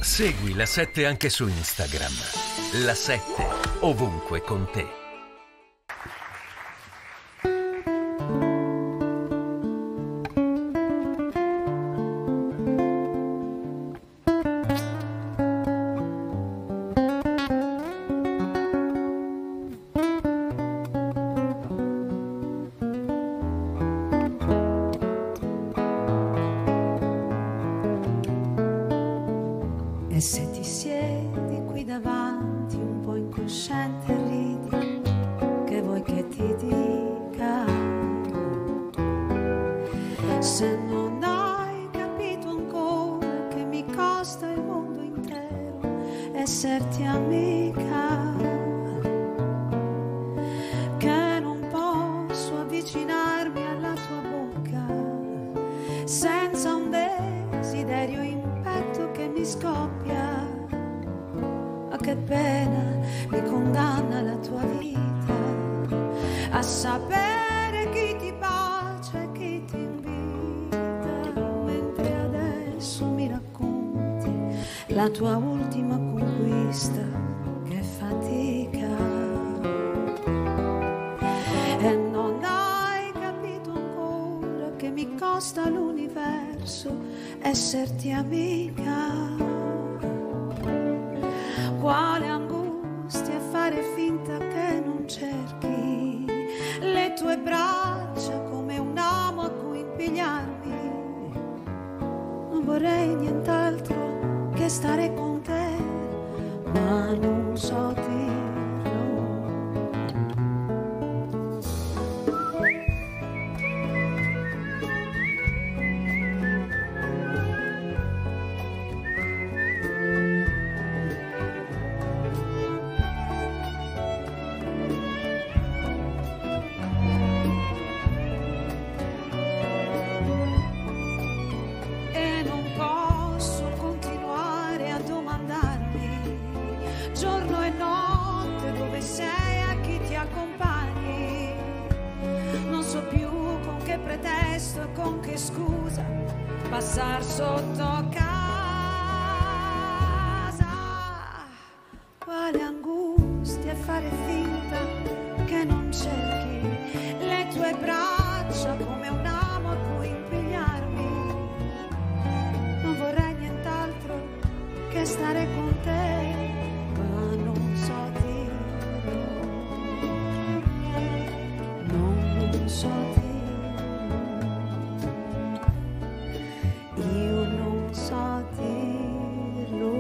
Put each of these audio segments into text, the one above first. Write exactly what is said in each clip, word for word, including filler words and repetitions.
Segui La sette anche su Instagram. La sette, ovunque con te. E se ti siedi qui davanti un po' incosciente e ridi, che vuoi che ti dica? Se non hai capito ancora che mi costa il mondo intero esserti amica, che non posso avvicinarmi alla tua bocca senza un desiderio in petto che mi scoppia. Che pena mi condanna la tua vita a sapere chi ti bacia e chi ti invita, mentre adesso mi racconti la tua ultima conquista, che fatica. E non hai capito ancora che mi costa l'universo esserti amica. Quale angustia fare finta che non cerchi le tue braccia come un amo a cui impigliarmi. Non vorrei nient'altro che stare con te, ma non so dirlo. Giorno e notte dove sei, a chi ti accompagni. Non so più con che pretesto e con che scusa passar sotto casa. Quale angustia fare finta che non cerchi le tue braccia come un amo a cui impegnarmi. Non vorrei nient'altro che stare con te, so dirlo, io non so dirlo.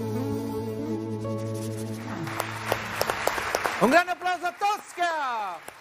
Un grande applauso a Tosca!